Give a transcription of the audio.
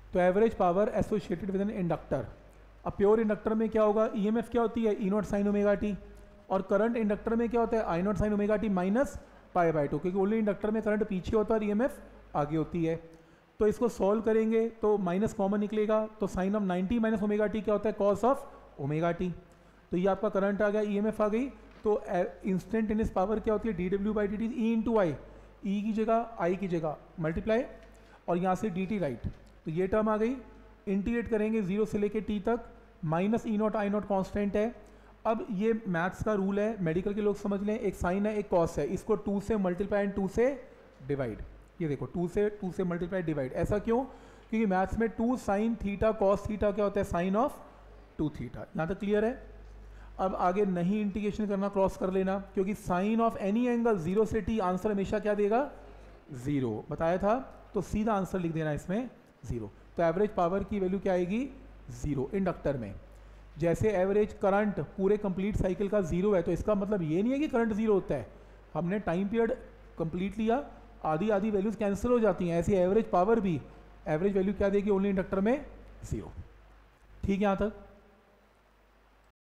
तो average power associated with an inductor. अब pure inductor में क्या होगा, ईएमएफ क्या होती है, E naught sine omega T, और करंट इंडक्टर में क्या होता है, I naught sine omega T minus pi by 2, क्योंकि ओनली इंडक्टर में करंट पीछे होता है और ईएमएफ आगे होती है। तो इसको सॉल्व करेंगे तो माइनस कॉमन निकलेगा, तो sine of 90 minus omega T क्या होता है, कॉस ऑफ ओमेगा टी। तो ये आपका करंट आ गया, ईएमएफ आ गई। तो इंस्टेंटेनियस पावर क्या होती है, D W by D T, E into I, E की जगह आई की जगह मल्टीप्लाई और यहाँ से डी टी राइट। तो ये टर्म आ गई, इंटीग्रेट करेंगे 0 से लेके t तक, minus E naught I naught constant है। अब ये मैथ्स का रूल है, मेडिकल के लोग समझ लें, एक साइन है एक कॉस है, इसको 2 से मल्टीप्लाई एंड 2 से डिवाइड। ये देखो 2 से मल्टीप्लाई डिवाइड, ऐसा क्यों, क्योंकि मैथ्स में 2 साइन थीटा कॉस थीटा क्या होता है, साइन ऑफ 2 थीटा। यहाँ तक क्लियर है। अब आगे नहीं इंटीग्रेशन करना, क्रॉस कर लेना, क्योंकि साइन ऑफ एनी एंगल 0 से t आंसर हमेशा क्या देगा, 0 बताया था। तो सीधा आंसर लिख देना इसमें 0। तो एवरेज पावर की वैल्यू क्या आएगी, 0 इंडक्टर में। जैसे एवरेज करंट पूरे कंप्लीट साइकिल का 0 है, तो इसका मतलब ये नहीं है कि करंट 0 होता है, हमने टाइम पीरियड कंप्लीट लिया, आधी आधी वैल्यूज कैंसिल हो जाती हैं। ऐसी एवरेज पावर भी, एवरेज वैल्यू क्या देगी ओनली इंडक्टर में, 0। ठीक है यहाँ तक।